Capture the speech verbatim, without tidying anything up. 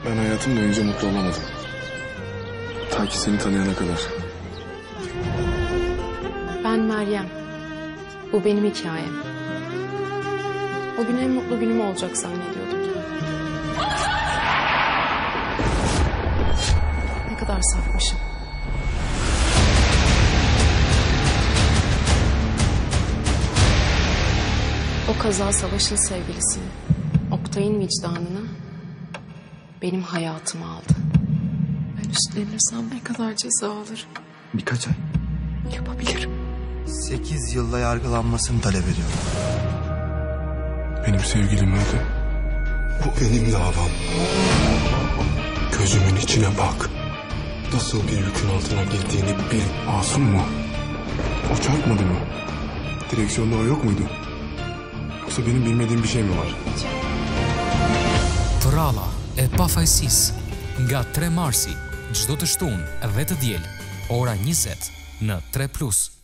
Ben hayatım boyunca mutlu olamadım. Ta ki seni tanıyana kadar. Ben Meryem. Bu benim hikayem. O gün en mutlu günüm olacak zannediyordum. Ne kadar safmışım. O kaza Savaş'ın sevgilisini, Oktay'ın vicdanını, benim hayatımı aldı. Ben üstlenirsem ne kadar ceza alırım? Birkaç ay. Yapabilirim. Sekiz yılla yargılanmasını talep ediyorum. Benim sevgilim öldü. Bu benim davam. Gözümün içine bak. Nasıl bir yükün altına girdiğini bil. Masum mu? O çarpmadı mı? Direksiyonda o yok muydu? Yoksa benim bilmediğim bir şey mi var? Tralla e pafajësisë nga tre marsi çdo të shtunë dhe të diel ora njëzet në tre plus.